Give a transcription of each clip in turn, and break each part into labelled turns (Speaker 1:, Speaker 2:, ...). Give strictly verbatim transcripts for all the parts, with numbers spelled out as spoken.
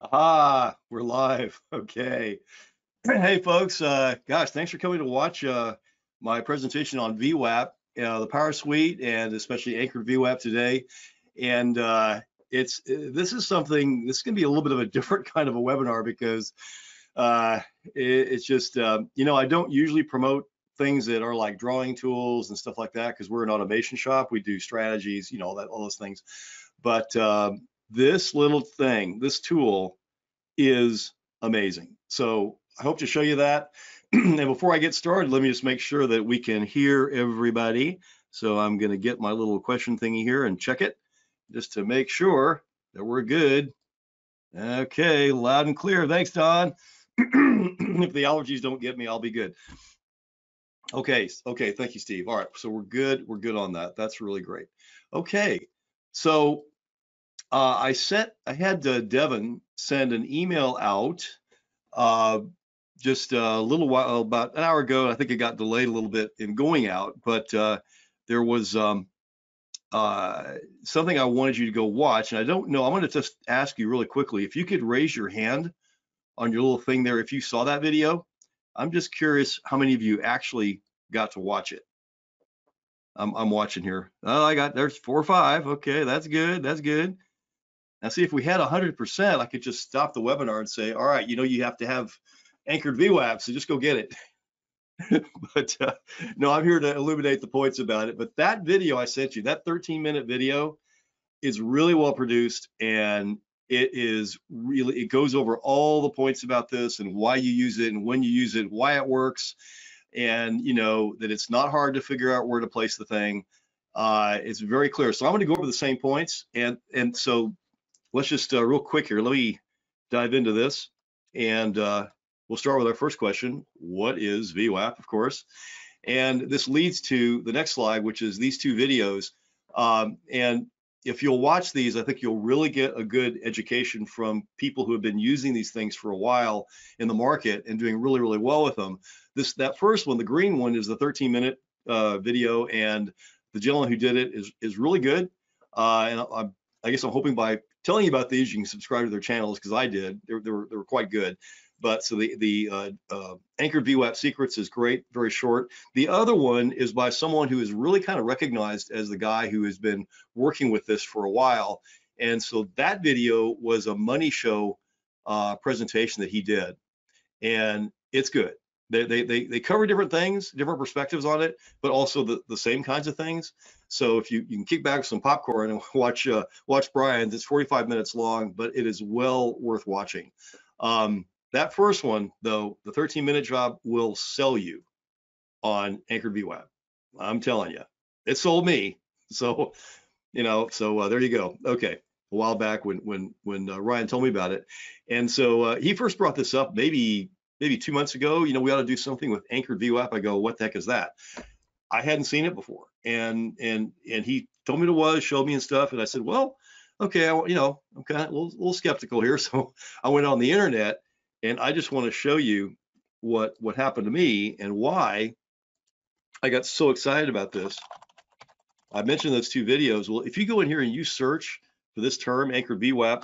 Speaker 1: Ah, we're live. Okay. Hey, folks. Uh, gosh, thanks for coming to watch uh, my presentation on V WAP, uh, the Power Suite, and especially Anchored V WAP today. And uh, it's uh, this is something. This is going to be a little bit of a different kind of a webinar because uh, it, it's just uh, you know I don't usually promote things that are like drawing tools and stuff like that because we're an automation shop. We do strategies, you know, all that all those things. But um, this little thing, this tool is amazing. So I hope to show you that. And before I get started, let me just make sure that we can hear everybody. So I'm going to get my little question thingy here and check it just to make sure that we're good. Okay, loud and clear. Thanks, Don. If the allergies don't get me, I'll be good. Okay, okay, thank you, Steve. All right, so we're good. We're good on that. That's really great. Okay, so uh, I sent, I had uh, Devin send an email out uh, just a little while, about an hour ago. I think it got delayed a little bit in going out, but uh, there was um, uh, something I wanted you to go watch. And I don't know, I'm going to just ask you really quickly if you could raise your hand on your little thing there if you saw that video. I'm just curious how many of you actually got to watch it. I'm, I'm watching here. Oh, I got, there's four or five. Okay, that's good. That's good. Now, see, if we had one hundred percent, I could just stop the webinar and say, all right, you know, you have to have Anchored V WAP, so just go get it. But uh, no, I'm here to illuminate the points about it. But that video I sent you, that thirteen minute video, is really well produced, and it is really, it goes over all the points about this and why you use it and when you use it, why it works, and you know that it's not hard to figure out where to place the thing. Uh, it's very clear. So I'm going to go over the same points, and and so let's just uh, real quick here. Let me dive into this, and uh, we'll start with our first question. What is V WAP, of course? And this leads to the next slide, which is these two videos. Um, and if you'll watch these, I think you'll really get a good education from people who have been using these things for a while in the market and doing really, really well with them. This, that first one, the green one, is the thirteen minute uh, video, and the gentleman who did it is is really good. Uh, and I, I guess I'm hoping by telling you about these, you can subscribe to their channels, because I did. They, they, were, they were quite good. But so the, the uh, uh, Anchored V WAP Secrets is great, very short. The other one is by someone who is really kind of recognized as the guy who has been working with this for a while. And so that video was a money show uh, presentation that he did. And it's good. They, they, they, they cover different things, different perspectives on it, but also the, the same kinds of things. So if you, you can kick back some popcorn and watch uh, watch Brian's, it's forty-five minutes long, but it is well worth watching. Um, that first one, though, the thirteen minute job will sell you on Anchored V WAP. I'm telling you, it sold me. So, you know, so uh, there you go. Okay. A while back when when when uh, Ryan told me about it, and so uh, he first brought this up maybe maybe two months ago. You know, we ought to do something with Anchored V WAP. I go, what the heck is that? I hadn't seen it before, and and and he told me what it was, showed me and stuff, and I said, well, okay, I, you know, I'm kind of a little, a little skeptical here, so I went on the internet, and I just want to show you what what happened to me and why I got so excited about this. I mentioned those two videos. Well, if you go in here and you search for this term, Anchored V WAP,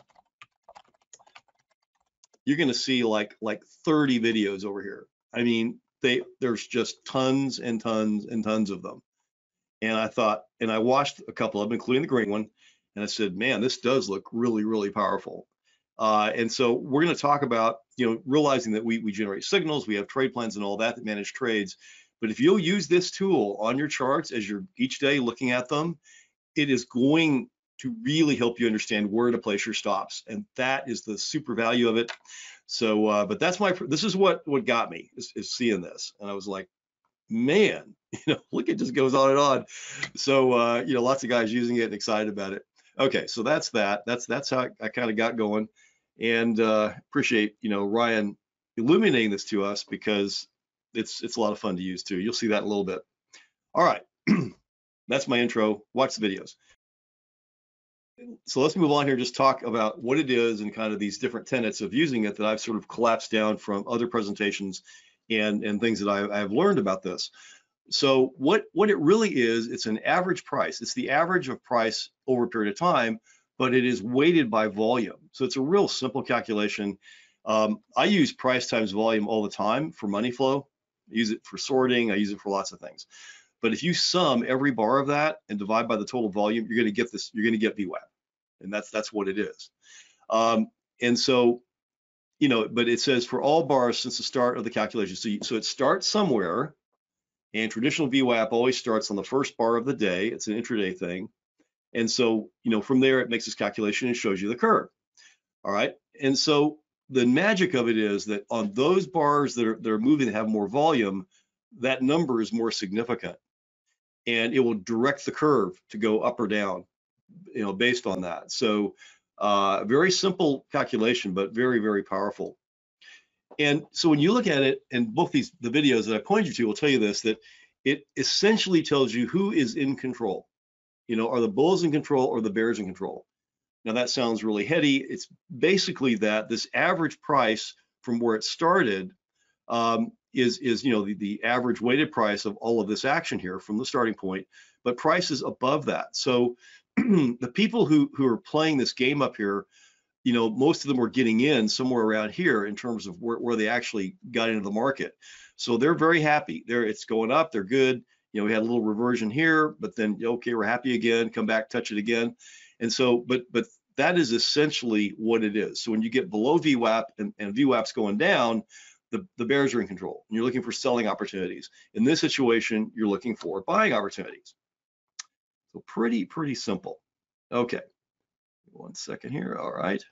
Speaker 1: you're going to see like like thirty videos over here. I mean, they there's just tons and tons and tons of them. And I thought, and I watched a couple of them, including the green one, and I said, man, this does look really, really powerful. Uh, and so we're going to talk about, you know, realizing that we we generate signals, we have trade plans and all that that manage trades. But if you'll use this tool on your charts as you're each day looking at them, it is going to really help you understand where to place your stops, and that is the super value of it. So, uh, but that's my, this is what what got me is, is seeing this, and I was like, man, you know, look, it just goes on and on. So, uh, you know, lots of guys using it and excited about it. Okay, so that's that. That's that's how I, I kind of got going, and uh, appreciate, you know, Ryan illuminating this to us, because it's it's a lot of fun to use too. You'll see that in a little bit. All right, that's my intro. Watch the videos. So let's move on here, just talk about what it is and kind of these different tenets of using it that I've sort of collapsed down from other presentations and, and things that I've, I've learned about this. So what, what it really is, it's an average price. It's the average of price over a period of time but it is weighted by volume. So it's a real simple calculation. Um, I use price times volume all the time for money flow. I use it for sorting. I use it for lots of things. But if you sum every bar of that and divide by the total volume, you're going to get this. You're going to get V WAP, and that's that's what it is. Um, and so, you know, but it says for all bars since the start of the calculation. So, you, so it starts somewhere, and traditional V WAP always starts on the first bar of the day. It's an intraday thing, and so, you know, from there it makes this calculation and shows you the curve. All right, and so the magic of it is that on those bars that are that are moving that have more volume, that number is more significant, and it will direct the curve to go up or down, you know, based on that. So uh, very simple calculation, but very, very powerful. And so when you look at it, and both these the videos that I pointed you to will tell you this, that it essentially tells you who is in control. You know, are the bulls in control or the bears in control? Now that sounds really heady. It's basically that this average price from where it started um, is, is, you know, the, the average weighted price of all of this action here from the starting point, but prices above that. So the people who, who are playing this game up here, you know, most of them were getting in somewhere around here in terms of where, where they actually got into the market. So they're very happy. They're, it's going up, they're good. You know, we had a little reversion here, but then, okay, we're happy again, come back, touch it again. And so, but but that is essentially what it is. So when you get below V WAP and, and V WAP's going down, the, the bears are in control. And you're looking for selling opportunities. In this situation, you're looking for buying opportunities. So pretty, pretty simple. Okay, one second here, all right.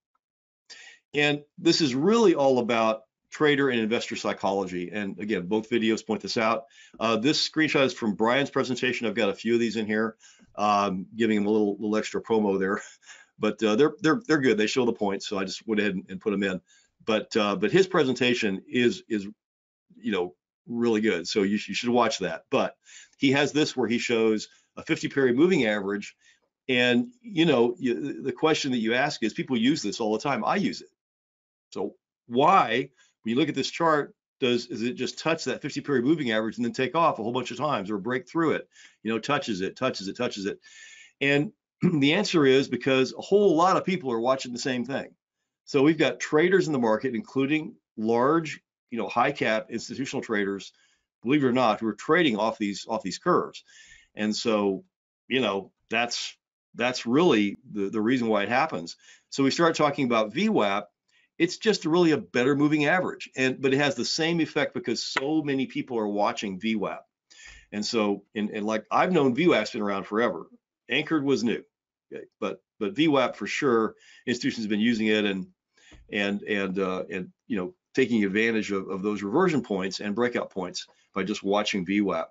Speaker 1: And this is really all about trader and investor psychology. And again, both videos point this out. Uh, this screenshot is from Brian's presentation. I've got a few of these in here, um, giving him a little, little extra promo there. But uh, they're they're they're good. They show the points, so I just went ahead and, and put them in. But uh, but his presentation is is you know really good, so you, you should watch that. But he has this where he shows a fifty period moving average, and you know you, the question that you ask is, people use this all the time. I use it. So why, when you look at this chart, does is it just touch that fifty period moving average and then take off a whole bunch of times or break through it? You know, touches it, touches it, touches it, and the answer is because a whole lot of people are watching the same thing. So we've got traders in the market, including large, you know, high cap institutional traders, believe it or not, who are trading off these off these curves. And so, you know, that's that's really the, the reason why it happens. So we start talking about V WAP. It's just really a better moving average, and but it has the same effect because so many people are watching V WAP. And so, and, and like I've known V WAP's been around forever. Anchored was new. Okay, but but V WAP for sure, institutions have been using it and and and uh, and you know taking advantage of, of those reversion points and breakout points by just watching V WAP.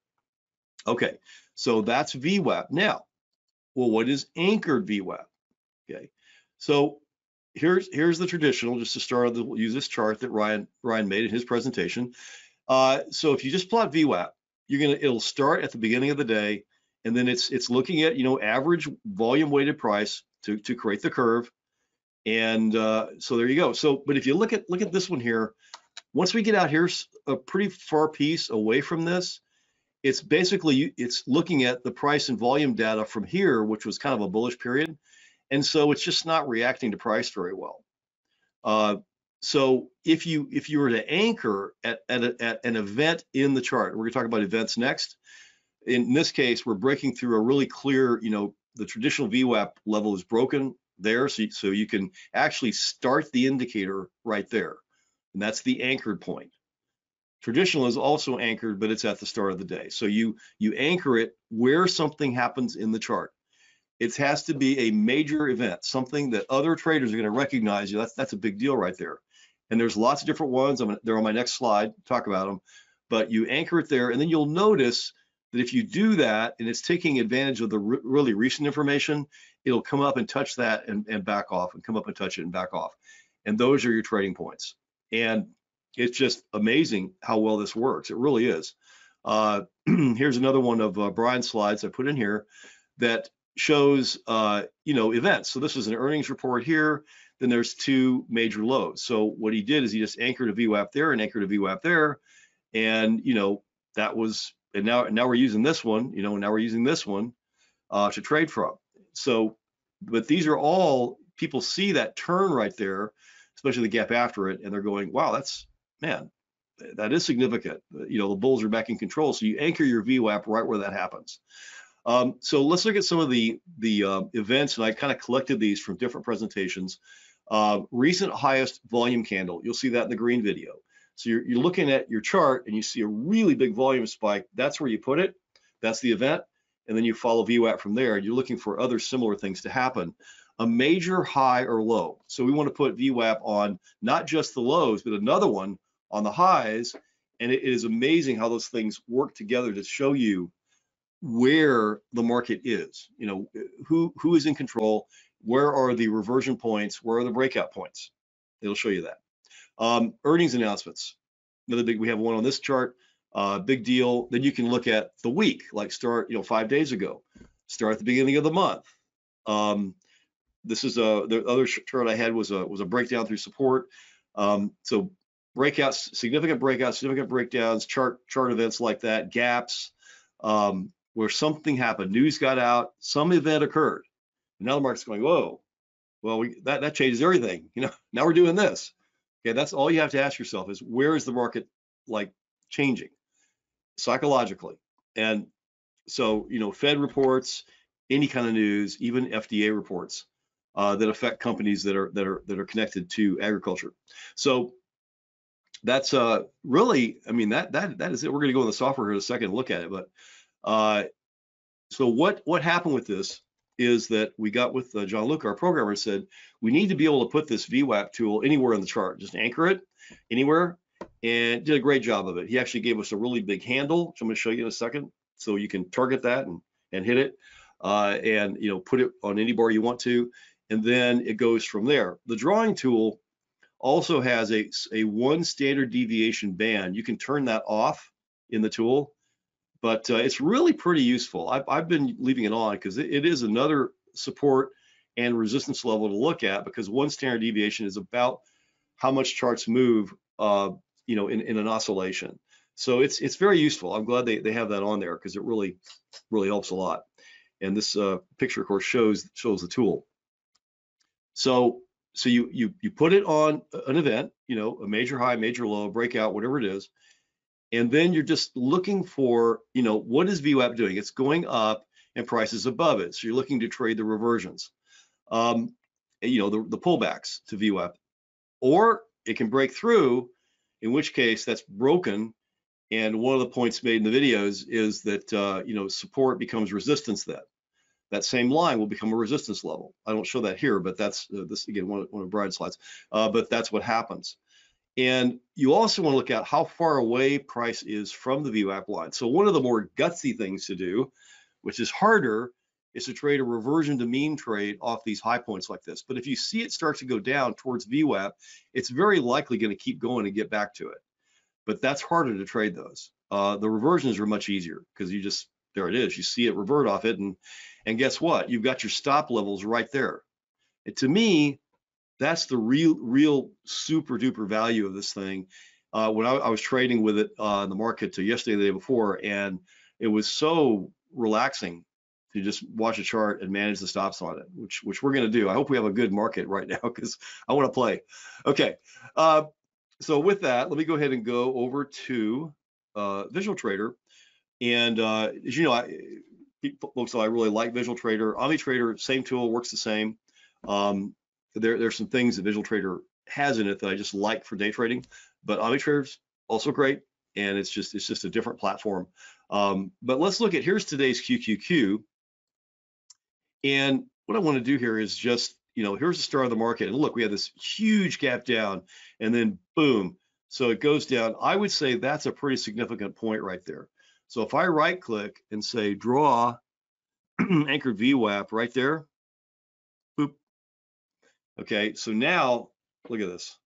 Speaker 1: Okay, so that's V WAP. Now, well, what is anchored V WAP? Okay, so here's here's the traditional. Just to start, we'll use this chart that Ryan Ryan made in his presentation. Uh, so if you just plot V WAP, you're gonna it'll start at the beginning of the day. And then it's it's looking at, you know, average volume weighted price to, to create the curve. And uh, so there you go. So, but if you look at look at this one here, once we get out here a pretty far piece away from this, it's basically, it's looking at the price and volume data from here, which was kind of a bullish period. And so it's just not reacting to price very well. Uh, so if you if you were to anchor at, at, a, at an event in the chart, we're gonna talk about events next. In this case, we're breaking through a really clear, you know, the traditional V WAP level is broken there. So, so you can actually start the indicator right there. And that's the anchored point. Traditional is also anchored, but it's at the start of the day. So you, you anchor it where something happens in the chart. It has to be a major event, something that other traders are going to recognize. You. That's, that's a big deal right there. And there's lots of different ones. I'm, they're on my next slide, talk about them. But you anchor it there, and then you'll notice that if you do that and it's taking advantage of the re really recent information, it'll come up and touch that and, and back off, and come up and touch it and back off. And those are your trading points. And it's just amazing how well this works. It really is. Uh, here's another one of uh, Brian's slides I put in here that shows, uh, you know, events. So this is an earnings report here. Then there's two major lows. So what he did is he just anchored a V WAP there and anchored a V WAP there. And, you know, that was, and now, now we're using this one, you know, now we're using this one uh, to trade from. So but these are all, people see that turn right there, especially the gap after it, and they're going, wow, that's, man, that is significant. You know, the bulls are back in control. So you anchor your V WAP right where that happens. Um, so let's look at some of the, the uh, events, and I kind of collected these from different presentations. Uh, recent highest volume candle, you'll see that in the green video. So you're, you're looking at your chart and you see a really big volume spike. That's where you put it. That's the event. And then you follow V WAP from there. You're looking for other similar things to happen. A major high or low. So we want to put V WAP on not just the lows, but another one on the highs. And it is amazing how those things work together to show you where the market is. You know, who, who is in control, where are the reversion points, where are the breakout points. It'll show you that. Um, earnings announcements. Another big, we have one on this chart. Uh, big deal. Then you can look at the week, like start, you know, five days ago, start at the beginning of the month. Um, this is a, the other chart I had was a, was a breakdown through support. Um, so breakouts, significant breakouts, significant breakdowns, chart, chart events like that, gaps, um, where something happened, news got out, some event occurred. And now the market's going, whoa, well, we, that, that changes everything. You know, now we're doing this. Okay, that's all you have to ask yourself is, where is the market like changing psychologically? And so, you know, Fed reports, any kind of news, even F D A reports uh, that affect companies that are that are that are connected to agriculture. So that's uh, really, I mean, that that that is it. We're going to go in the software here in a second and look at it. But uh, so what what happened with this is that we got with uh, John Luke, our programmer, said we need to be able to put this V WAP tool anywhere in the chart, just anchor it anywhere, and did a great job of it. He actually gave us a really big handle, which I'm going to show you in a second, so you can target that and and hit it, uh, and you know, put it on any bar you want to, and then it goes from there. The drawing tool also has a a one standard deviation band. You can turn that off in the tool. But uh, it's really pretty useful. I've, I've been leaving it on because it, it is another support and resistance level to look at, because one standard deviation is about how much charts move, uh, you know, in, in an oscillation. So it's it's very useful. I'm glad they, they have that on there, because it really really helps a lot. And this uh, picture, of course, shows shows the tool. So so you you you put it on an event, you know, a major high, major low, breakout, whatever it is. And then you're just looking for, you know, what is V WAP doing? It's going up and price is above it. So you're looking to trade the reversions, um, you know, the, the pullbacks to V WAP. Or it can break through, in which case that's broken. And one of the points made in the videos is that, uh, you know, support becomes resistance then. That same line will become a resistance level. I don't show that here, but that's, uh, this again, one, one of Brian's slides, uh, but that's what happens. And you also want to look at how far away price is from the V WAP line. So one of the more gutsy things to do, which is harder, is to trade a reversion to mean trade off these high points like this. But if you see it start to go down towards V WAP, it's very likely going to keep going and get back to it. But that's harder to trade those. Uh, the reversions are much easier, because you just, there it is. You see it revert off it, and and guess what? You've got your stop levels right there. And to me, that's the real, real super duper value of this thing. Uh, when I, I was trading with it uh, in the market to yesterday, the day before, and it was so relaxing to just watch a chart and manage the stops on it, which which we're going to do. I hope we have a good market right now, because I want to play. Okay, uh, so with that, let me go ahead and go over to uh, Visual Trader. And uh, as you know, I, folks, I really like Visual Trader. OmniTrader, same tool, works the same. Um, There, there's some things that Visual Trader has in it that I just like for day trading, but OmniTrader's also great, and it's just it's just a different platform. Um, but let's look at, here's today's Q Q Q, and what I want to do here is just, you know, here's the start of the market, and look, we have this huge gap down, and then boom, so it goes down. I would say that's a pretty significant point right there. So if I right click and say draw anchored V WAP right there, boop. Okay, so now look at this.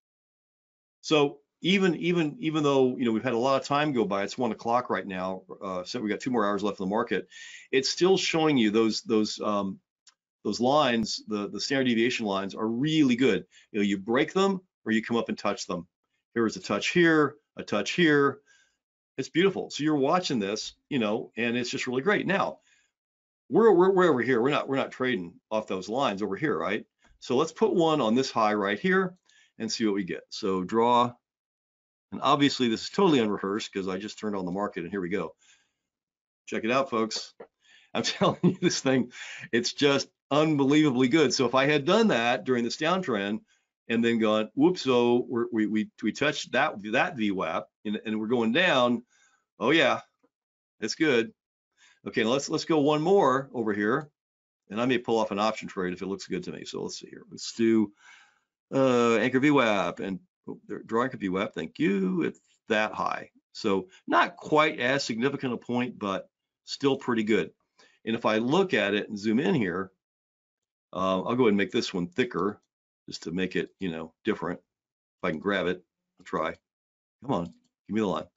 Speaker 1: So even even even though, you know, we've had a lot of time go by, it's one o'clock right now. Uh, so we got two more hours left in the market. It's still showing you those those um, those lines, the the standard deviation lines are really good. You know, you break them or you come up and touch them. Here is a touch here, a touch here. It's beautiful. So you're watching this, you know, and it's just really great. Now, we're, we're, we're over here. We're not, we're not trading off those lines over here, right? So let's put one on this high right here and see what we get. So draw, and obviously this is totally unrehearsed because I just turned on the market and here we go. Check it out, folks. I'm telling you, this thing, it's just unbelievably good. So if I had done that during this downtrend and then gone, whoops, so we're, we we we touched that that V WAP and, and we're going down, oh yeah, it's good. Okay, let's let's go one more over here, and I may pull off an option trade if it looks good to me. So let's see here. Let's do uh, Anchor V WAP and oh, there, draw Anchor V WAP. Thank you. It's that high, so not quite as significant a point, but still pretty good. And if I look at it and zoom in here, uh, I'll go ahead and make this one thicker just to make it, you know, different. If I can grab it, I'll try. Come on, give me the line.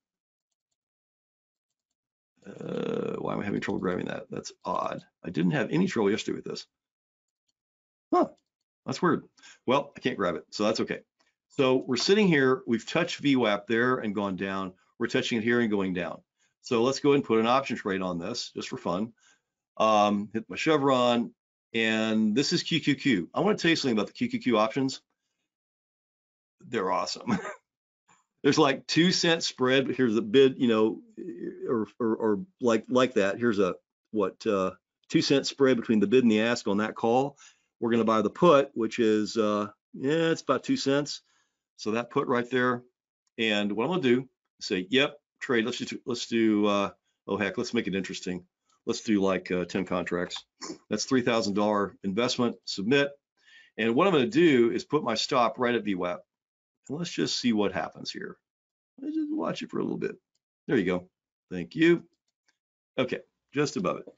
Speaker 1: Uh, why am I having trouble grabbing that? That's odd. I didn't have any trouble yesterday with this. Huh, that's weird. Well, I can't grab it, so that's okay. So we're sitting here, we've touched V WAP there and gone down. We're touching it here and going down. So let's go ahead and put an option trade on this just for fun. Um, hit my chevron, and this is Q Q Q. I want to tell you something about the Q Q Q options. They're awesome. There's like two cent spread, but here's a bid, you know, or, or, or like like that. Here's a what uh, two cent spread between the bid and the ask on that call. We're going to buy the put, which is uh, yeah, it's about two cents. So that put right there. And what I'm going to do is say, yep, trade. Let's just let's do. Uh, oh heck, let's make it interesting. Let's do like uh, ten contracts. That's three thousand dollar investment, submit. And what I'm going to do is put my stop right at V WAP. And let's just see what happens here. Let's just watch it for a little bit. There you go. Thank you. Okay, just above it.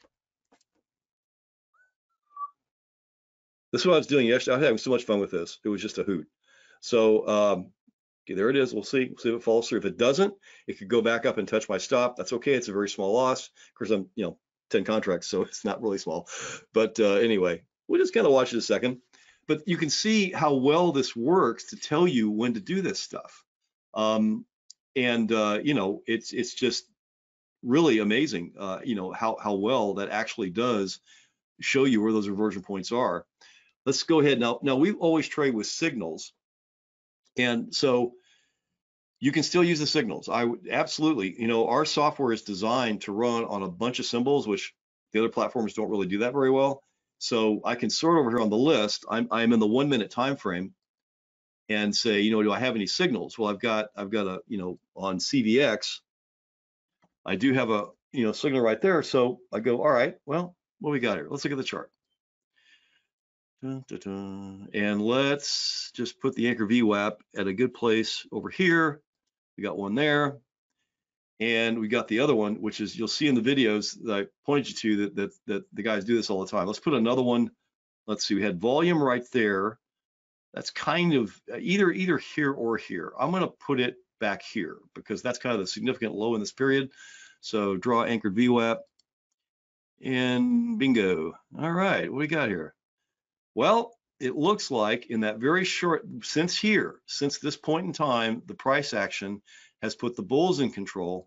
Speaker 1: This is what I was doing yesterday. I was having so much fun with this. It was just a hoot. So um, okay, there it is. We'll see. We'll see if it falls through. If it doesn't, it could go back up and touch my stop. That's okay. It's a very small loss. Of course, I'm, you know, ten contracts, so it's not really small. But uh, anyway, we'll just kind of watch it a second. But you can see how well this works to tell you when to do this stuff. Um, and uh, you know, it's it's just really amazing. Uh, you know how how well that actually does show you where those reversion points are. Let's go ahead now. Now we always trade with signals, and so you can still use the signals. I would absolutely. You know, our software is designed to run on a bunch of symbols, which the other platforms don't really do that very well. So I can sort over here on the list. I'm I'm in the one minute time frame, and say, you know, do I have any signals? Well, I've got I've got a you know on C V X, I do have a you know signal right there. So I go, all right, well, what we got here? Let's look at the chart. Dun, dun, dun. And let's just put the Anchor V WAP at a good place over here. We got one there. And we got the other one, which is you'll see in the videos that I pointed you to that, that, that the guys do this all the time. Let's put another one. Let's see, we had volume right there. That's kind of either either here or here. I'm going to put it back here because that's kind of the significant low in this period. So draw Anchored V WAP and bingo. All right, what do we got here? Well, it looks like in that very short, since here, since this point in time, the price action has put the bulls in control.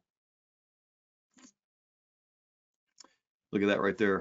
Speaker 1: Look at that right there.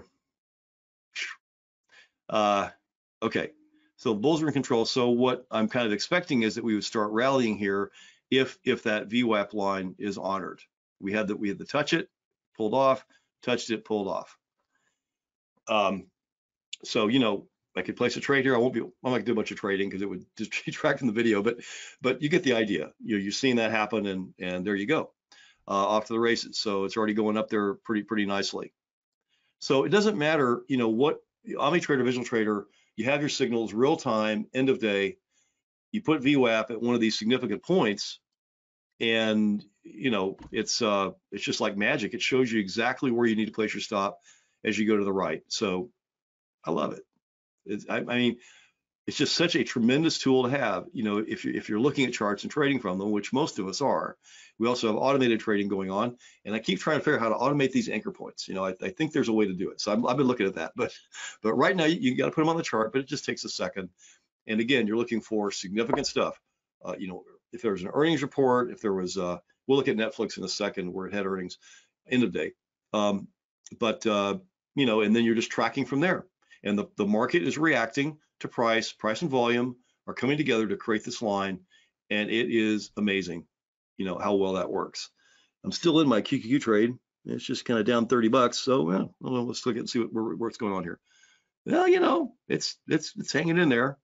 Speaker 1: Uh, okay, so bulls are in control. So what I'm kind of expecting is that we would start rallying here if if that V WAP line is honored. We had that we had to touch it, pulled off, touched it, pulled off. Um, so you know, I could place a trade here. I won't be. I'm not gonna do a bunch of trading because it would detract from the video. But but you get the idea. You know, you've seen that happen, and and there you go, uh, off to the races. So it's already going up there pretty pretty nicely. So it doesn't matter, you know, what OmniTrader, Visual Trader, you have your signals real time, end of day. You put V WAP at one of these significant points, and you know it's uh, it's just like magic. It shows you exactly where you need to place your stop as you go to the right. So I love it. It's, I, I mean, it's just such a tremendous tool to have. You know, if you're if you're looking at charts and trading from them, which most of us are. We also have automated trading going on, and I keep trying to figure out how to automate these anchor points. You know, I, I think there's a way to do it. So I'm, I've been looking at that, but but right now you, you got to put them on the chart, but it just takes a second. And again, you're looking for significant stuff. Uh, you know, if there was an earnings report, if there was, uh, we'll look at Netflix in a second where it had earnings, end of day. Um, but uh, you know, and then you're just tracking from there. And the, the market is reacting to price, price and volume are coming together to create this line. And it is amazing, you know, how well that works. I'm still in my Q Q Q trade. It's just kind of down thirty bucks. So yeah, well, let's look at and see what, where, what's going on here. Well, you know, it's, it's, it's hanging in there.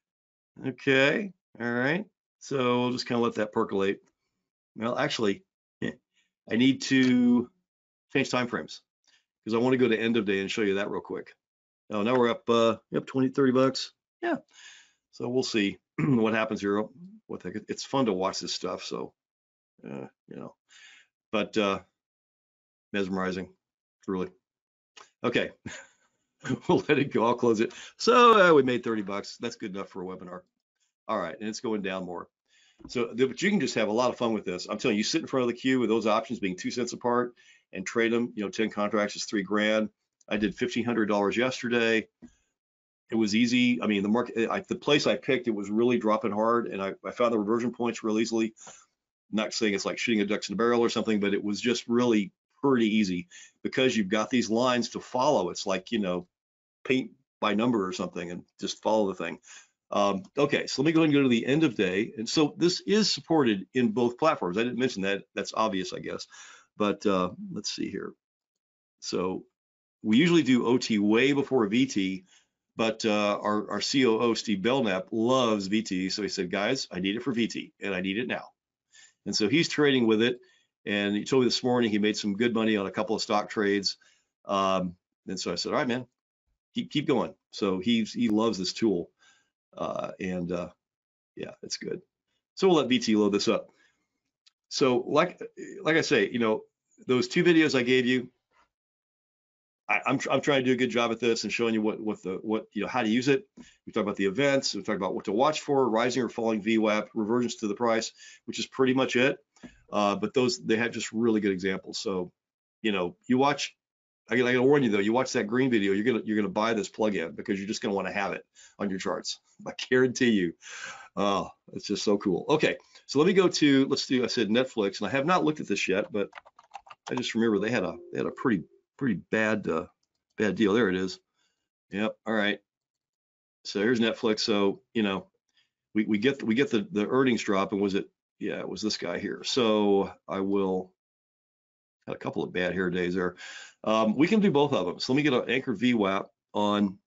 Speaker 1: Okay. All right. So we'll just kind of let that percolate. Well, actually, I need to change time frames because I want to go to end of day and show you that real quick. Oh, now we're up, uh, up twenty, thirty bucks. Yeah. So we'll see what happens here. What the heck? It's fun to watch this stuff. So, uh, you know, but uh, mesmerizing, really. Okay. We'll let it go. I'll close it. So uh, we made thirty bucks. That's good enough for a webinar. All right. And it's going down more. So, but you can just have a lot of fun with this. I'm telling you, you sit in front of the queue with those options being two cents apart and trade them, you know, ten contracts is three grand. I did fifteen hundred dollars yesterday. It was easy. I mean, the market, I, the place I picked, it was really dropping hard, and I, I found the reversion points real easily. I'm not saying it's like shooting a ducks in a barrel or something, but it was just really pretty easy because you've got these lines to follow. It's like, you know, paint by number or something and just follow the thing. Um, okay, so let me go ahead and go to the end of day. And so this is supported in both platforms. I didn't mention that. That's obvious, I guess. But uh, let's see here. So we usually do O T way before a V T, but uh, our, our C O O, Steve Belknap, loves V T. So he said, guys, I need it for V T, and I need it now. And so he's trading with it. And he told me this morning he made some good money on a couple of stock trades. Um, and so I said, all right, man, keep, keep going. So he's, he loves this tool. Uh, and uh, yeah, it's good. So we'll let V T load this up. So like, like I say, you know, those two videos I gave you, I, I'm, I'm trying to do a good job at this and showing you what, what the, what, you know, how to use it. We talk about the events, we talk about what to watch for, rising or falling V WAP, reversions to the price, which is pretty much it. Uh, but those, they had just really good examples. So, you know, you watch, I gotta, I gotta warn you though, you watch that green video, you're gonna, you're gonna buy this plugin because you're just gonna want to have it on your charts. I guarantee you. Oh, it's just so cool. Okay, so let me go to, let's do, I said Netflix, and I have not looked at this yet, but I just remember they had a, they had a pretty, pretty bad, uh, bad deal. There it is. Yep. All right. So here's Netflix. So, you know, we, we get, we get the, the earnings drop, and was it, yeah, it was this guy here. So I will, had a couple of bad hair days there. Um, we can do both of them. So let me get an Anchored V WAP on,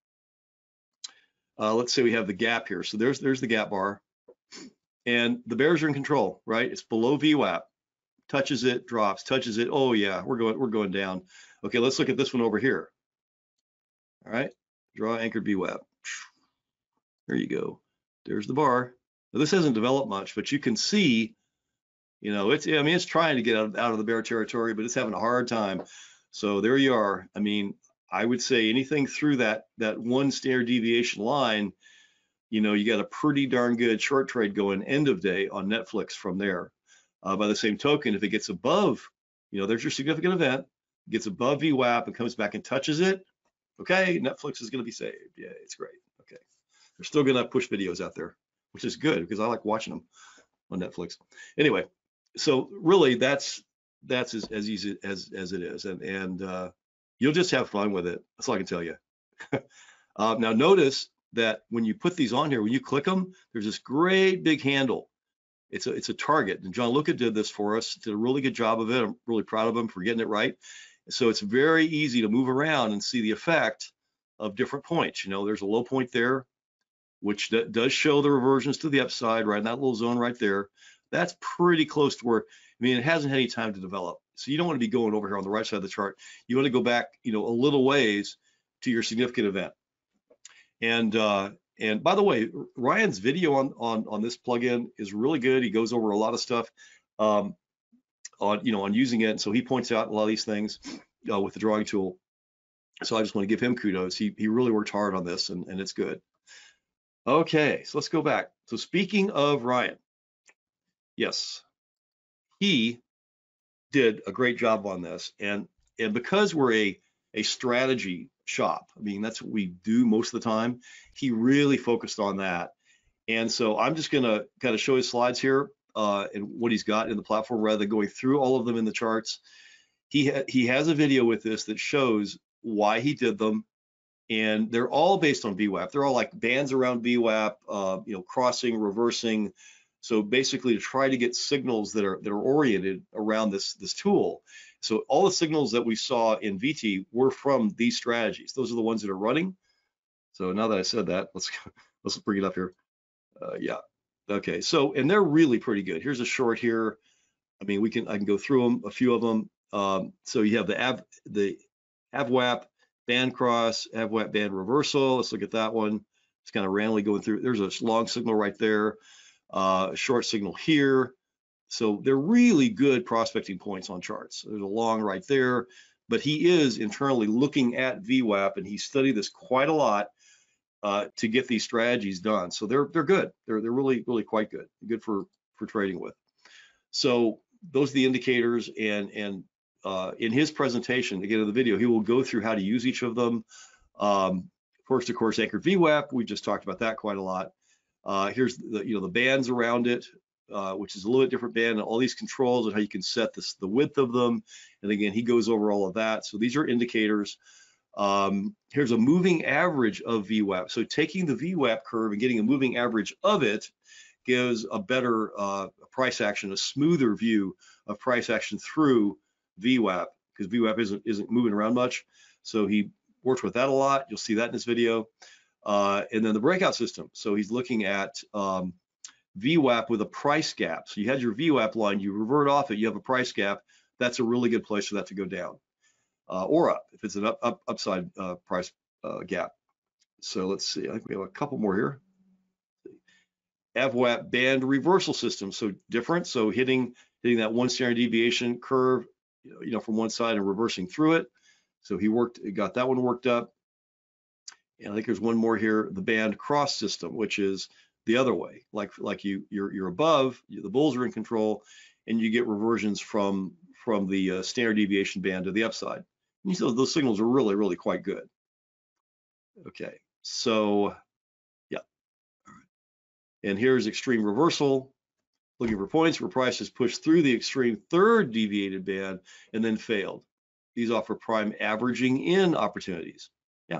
Speaker 1: uh, let's say we have the gap here. So there's, there's the gap bar, and the bears are in control, right? It's below V WAP, touches it, drops, touches it. Oh yeah, we're going, we're going down. Okay, let's look at this one over here. All right, draw Anchored V WAP. There you go. There's the bar. Now, this hasn't developed much, but you can see, you know, it's, I mean, it's trying to get out, out of the bear territory, but it's having a hard time. So there you are. I mean, I would say anything through that, that one standard deviation line, you know, you got a pretty darn good short trade going end of day on Netflix from there. Uh, by the same token, if it gets above, you know, there's your significant event, gets above V WAP and comes back and touches it, okay, Netflix is going to be saved. Yeah, it's great. Okay. They're still going to push videos out there, which is good because I like watching them on Netflix. Anyway, so really that's that's as, as easy as as it is, and and uh, you'll just have fun with it. That's all I can tell you. uh, now notice that when you put these on here, when you click them, there's this great big handle. It's a it's a target, and John Luca did this for us. Did a really good job of it. I'm really proud of him for getting it right. So it's very easy to move around and see the effect of different points. You know, there's a low point there, which does show the reversions to the upside, right in that little zone right there. That's pretty close to where, I mean, it hasn't had any time to develop. So you don't want to be going over here on the right side of the chart. You want to go back, you know, a little ways to your significant event. And uh, and by the way, Ryan's video on on on this plugin is really good. He goes over a lot of stuff um, on, you know, on using it. And so he points out a lot of these things uh, with the drawing tool. So I just want to give him kudos. He he really worked hard on this, and and it's good. Okay, so let's go back. So speaking of Ryan, yes, he did a great job on this, and and because we're a a strategy shop, I mean that's what we do most of the time, he really focused on that. And so I'm just gonna kind of show his slides here uh, and what he's got in the platform rather than going through all of them in the charts. He ha he has a video with this that shows why he did them, and they're all based on V WAP. They're all like bands around V WAP, uh, you know, crossing, reversing. So basically, to try to get signals that are that are oriented around this this tool. So all the signals that we saw in V T were from these strategies. Those are the ones that are running. So now that I said that, let's let's bring it up here. Uh, yeah. Okay. So and they're really pretty good. Here's a short here. I mean, we can I can go through them, a few of them. Um, so you have the av the V WAP band cross, V WAP band reversal. Let's look at that one. It's kind of randomly going through. There's a long signal right there, uh, a short signal here. So they're really good prospecting points on charts. There's a long right there, but he is internally looking at V WAP, and he studied this quite a lot uh, to get these strategies done. So they're they're good. They're they're really really quite good. Good for for trading with. So those are the indicators, and and uh, in his presentation, again in the video, he will go through how to use each of them. Um, first, of course, Anchored V WAP. We just talked about that quite a lot. Uh, here's the you know the bands around it, uh, which is a little bit different band, and all these controls and how you can set this the width of them. And again, he goes over all of that. So these are indicators. Um, here's a moving average of V WAP. So taking the V WAP curve and getting a moving average of it gives a better uh, price action, a smoother view of price action through V WAP, because V WAP isn't isn't moving around much. So he works with that a lot. You'll see that in this video. Uh, and then the breakout system. So he's looking at um, V WAP with a price gap. So you had your V WAP line, you revert off it, you have a price gap. That's a really good place for that to go down uh, or up if it's an up, up upside uh, price uh, gap. So let's see. I think we have a couple more here. V WAP band reversal system, so different. So hitting hitting that one standard deviation curve, you know, you know, from one side and reversing through it. So he worked, got that one worked up. And I think there's one more here, the band cross system, which is the other way. Like like you you're you're above, the bulls are in control, and you get reversions from from the uh, standard deviation band to the upside. And so those signals are really really quite good. Okay, so. And here's extreme reversal, looking for points where prices pushed through the extreme third deviated band and then failed. These offer prime averaging in opportunities. Yeah.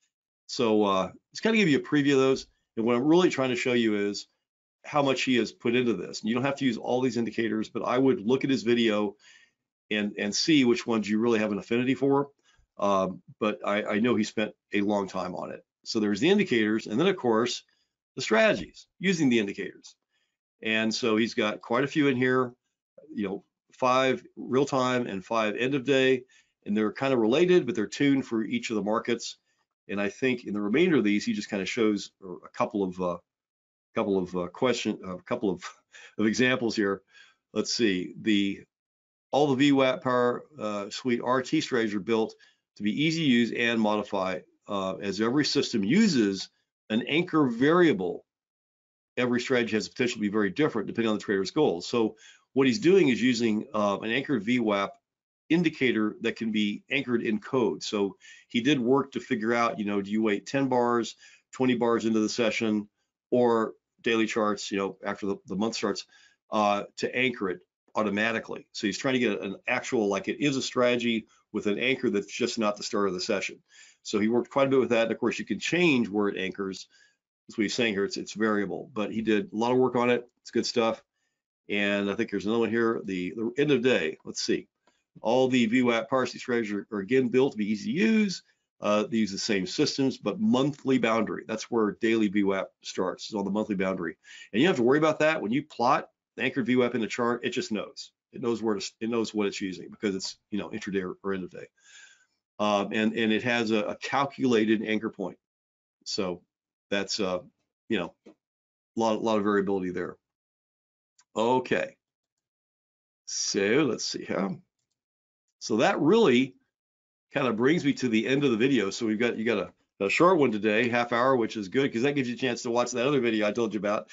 Speaker 1: So uh, it's kind of give you a preview of those. And what I'm really trying to show you is how much he has put into this. And you don't have to use all these indicators, but I would look at his video and, and see which ones you really have an affinity for. Um, but I, I know he spent a long time on it. So there's the indicators. And then, of course, the strategies using the indicators. And so he's got quite a few in here, you know, five real time and five end of day, and they're kind of related, but they're tuned for each of the markets. And I think in the remainder of these, he just kind of shows a couple of uh, couple of uh, question, a couple of, of examples here. Let's see, the all the V WAP Power uh, Suite R T strategies are built to be easy to use and modify, uh, as every system uses an anchor variable. Every strategy has the potential to be very different depending on the trader's goals. So what he's doing is using uh, an anchored V WAP indicator that can be anchored in code. So he did work to figure out, you know, do you wait ten bars, twenty bars into the session, or daily charts, you know, after the, the month starts, uh, to anchor it automatically. So he's trying to get an actual, like it is a strategy with an anchor that's just not the start of the session. So he worked quite a bit with that. And of course, you can change where it anchors. That's what he's saying here. It's it's variable, but he did a lot of work on it. It's good stuff. And I think there's another one here. The, the end of day. Let's see. All the V WAP Power Suite strategies are, are again built to be easy to use. Uh, they use the same systems, but monthly boundary. That's where daily V WAP starts, is on the monthly boundary. And you don't have to worry about that when you plot the anchored V WAP in the chart. It just knows. It knows where to, it knows what it's using because it's, you know, intraday or, or end of day. Um, and, and it has a, a calculated anchor point. So that's, uh, you know, a lot, a lot of variability there. Okay. So let's see how. So that really kind of brings me to the end of the video. So we've got, you got a, a short one today, half hour, which is good because that gives you a chance to watch that other video I told you about.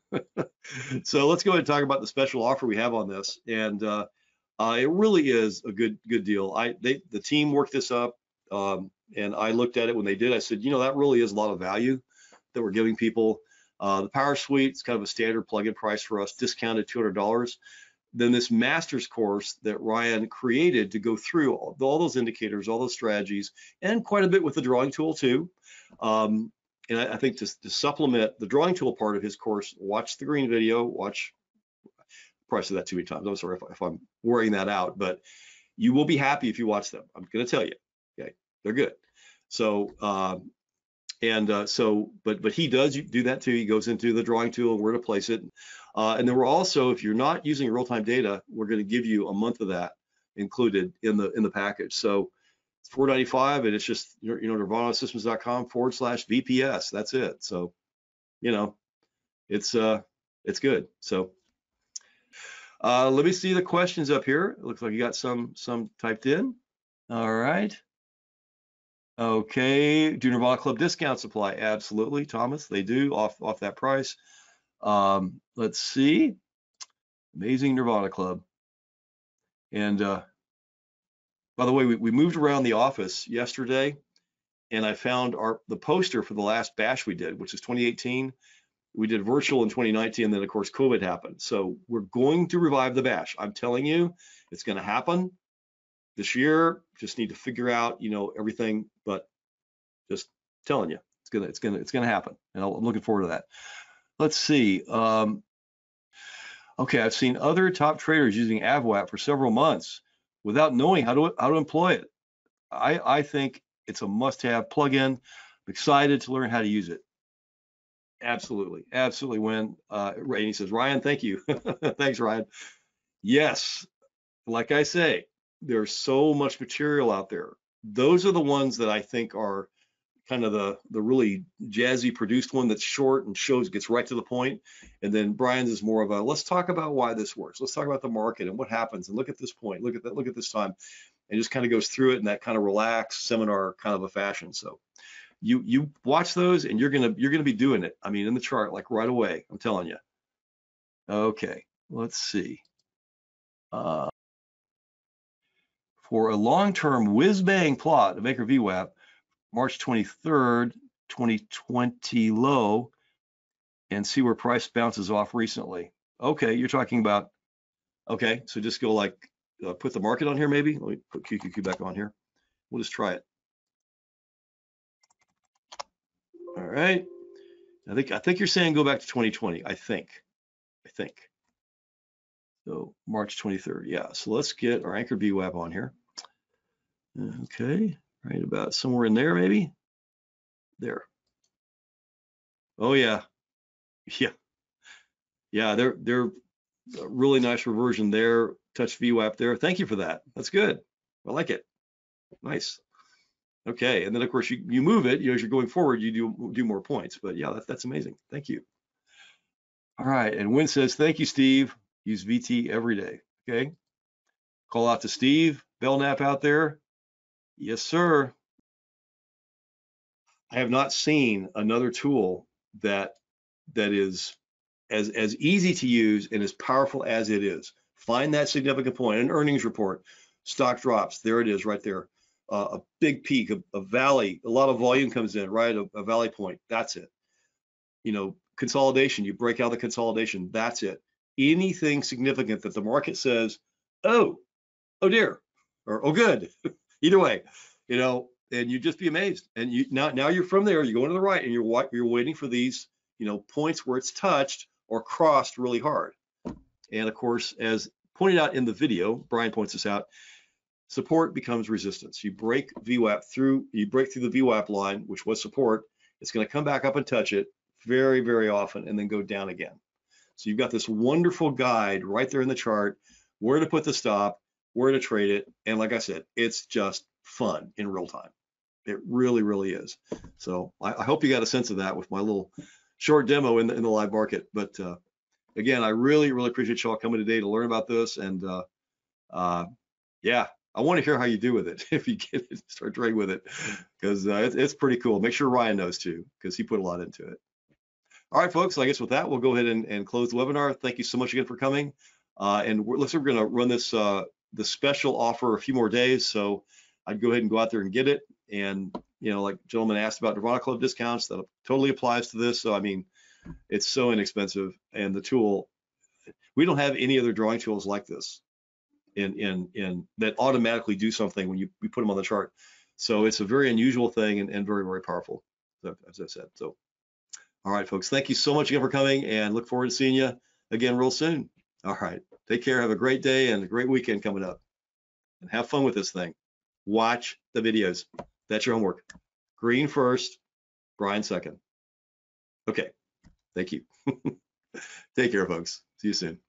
Speaker 1: So let's go ahead and talk about the special offer we have on this. And uh, uh, it really is a good good deal. I they the team worked this up, um, and I looked at it when they did. I said, you know, that really is a lot of value that we're giving people. Uh, the Power Suite is kind of a standard plug-in price for us, discounted two hundred dollars. then this master's course that Ryan created to go through all, all those indicators, all those strategies, and quite a bit with the drawing tool too. Um, and I, I think to, to supplement the drawing tool part of his course, watch the green video, watch, probably said that too many times. I'm sorry if, if I'm worrying that out, but you will be happy if you watch them. I'm going to tell you, okay, they're good. So, um, and uh, so, but but he does do that too. He goes into the drawing tool and where to place it. Uh, and then we're also, if you're not using real-time data, we're going to give you a month of that included in the in the package. So it's four ninety-five, and it's just you know nirvanasystems.com forward slash V P S. That's it. So you know, it's uh it's good. So uh, let me see the questions up here. It looks like you got some some typed in. All right. Okay, do Nirvana Club discounts apply? Absolutely, Thomas, they do off off that price. Um, let's see, amazing Nirvana Club. And uh, by the way, we, we moved around the office yesterday, and I found our the poster for the last bash we did, which is twenty eighteen. We did virtual in twenty nineteen, and then of course COVID happened. So we're going to revive the bash. I'm telling you, it's going to happen this year. Just need to figure out, you know, everything, but just telling you, it's gonna, it's gonna, it's gonna happen, and I'm looking forward to that. Let's see. Um, okay, I've seen other top traders using V W A P for several months without knowing how to how to employ it. I I think it's a must-have plugin. I'm excited to learn how to use it. Absolutely, absolutely. When uh, he says, Ryan, thank you. Thanks, Ryan. Yes, like I say, there's so much material out there. Those are the ones that I think are kind of the the really jazzy produced one that's short and shows gets right to the point. And then Brian's is more of a let's talk about why this works. Let's talk about the market and what happens and look at this point, look at that, look at this time, and just kind of goes through it in that kind of relaxed seminar kind of a fashion. So you you watch those and you're gonna you're gonna be doing it. I mean, in the chart like right away. I'm telling you. Okay, let's see. Uh, for a long-term whiz-bang plot of Anchored V WAP, March twenty-third, twenty twenty low, and see where price bounces off recently. Okay, you're talking about, okay, so just go like, uh, put the market on here maybe. Let me put Q Q Q back on here. We'll just try it. All right. I think, I think you're saying go back to twenty twenty, I think, I think. So March twenty-third, yeah. So let's get our Anchored V WAP on here. Okay, right about somewhere in there maybe. There. Oh yeah, yeah, yeah. They're they're a really nice reversion there. Touch V WAP there. Thank you for that. That's good. I like it. Nice. Okay, and then of course you you move it. You know, as you're going forward, you do do more points. But yeah, that's that's amazing. Thank you. All right, and Win says thank you, Steve. Use V T every day. Okay. Call out to Steve Belknap out there. Yes, sir. I have not seen another tool that that is as as easy to use and as powerful as it is. Find that significant point, an earnings report, stock drops, there it is right there. Uh, a big peak, a, a valley, a lot of volume comes in, right? A, a valley point, that's it. You know, consolidation, you break out the consolidation, that's it. Anything significant that the market says, oh, oh dear, or oh good, either way, you know, and you just be amazed. And you now now you're from there, you're going to the right, and you're you're waiting for these, you know, points where it's touched or crossed really hard. And of course, as pointed out in the video, Brian points this out, support becomes resistance. You break V WAP through, you break through the V WAP line, which was support, it's going to come back up and touch it very, very often and then go down again. So you've got this wonderful guide right there in the chart, where to put the stop, where to trade it. And like I said, it's just fun in real time. It really, really is. So I, I hope you got a sense of that with my little short demo in the, in the live market. But uh, again, I really, really appreciate y'all coming today to learn about this. And uh, uh, yeah, I want to hear how you do with it if you get it, start trading with it, because uh, it's, it's pretty cool. Make sure Ryan knows too, because he put a lot into it. All right, folks, so I guess with that, we'll go ahead and, and close the webinar. Thank you so much again for coming. Uh, and we're, looks like we're going to run this uh, the special offer a few more days. So I'd go ahead and go out there and get it. And, you know, like gentleman asked about Nirvana Club discounts, that totally applies to this. So, I mean, it's so inexpensive. And the tool, We don't have any other drawing tools like this in in in that automatically do something when you, you put them on the chart. So it's a very unusual thing and, and very, very powerful, as I said. So, all right, folks, thank you so much again for coming, and look forward to seeing you again real soon. All right, take care. Have a great day and a great weekend coming up, and have fun with this thing. Watch the videos. That's your homework. Green first, Brian second. Okay, thank you. Take care, folks. See you soon.